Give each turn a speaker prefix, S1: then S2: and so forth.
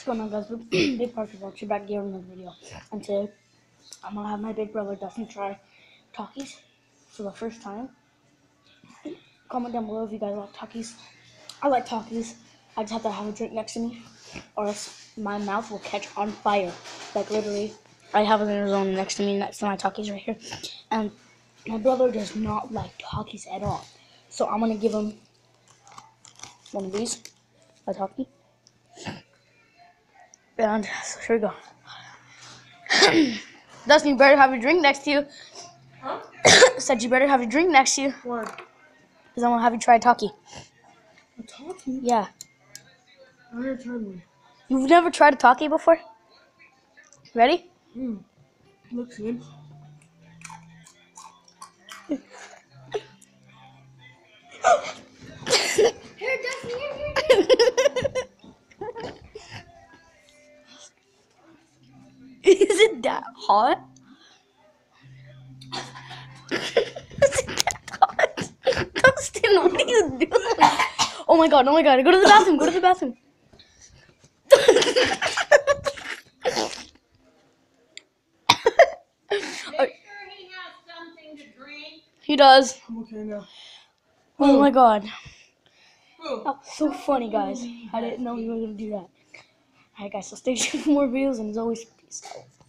S1: What's going on, guys? Big Parker Vlog. You're back here in another video. And today, I'm gonna have my big brother Dustin try Takis for the first time. Comment down below if you guys like Takis. I like Takis. I just have to have a drink next to me, or else my mouth will catch on fire. Like literally, I have an Arizona next to me, next to my Takis right here. And my brother does not like Takis at all. So I'm gonna give him one of these, a Taki. And so here we go. Dustin, you better have your drink next to you.
S2: Huh?
S1: Said you better have your drink next to you.
S2: Why?
S1: Because I'm going to have you try Taki.
S2: A Taki?
S1: Yeah.
S2: I never tried one.
S1: You've never tried a Taki before? Ready?
S2: Looks good.
S1: Here, Dustin, here. Is it that hot? Is it that hot? Dustin, what are you doing? Oh my god, go to the bathroom, go to the bathroom.
S3: Make sure he has something to drink.
S1: He does.
S2: I'm okay now.
S1: Oh my god.
S2: Oh.
S1: That's so funny, guys. I didn't know you were going to do that. Alright, guys, so stay tuned for more videos, and as always, peace out.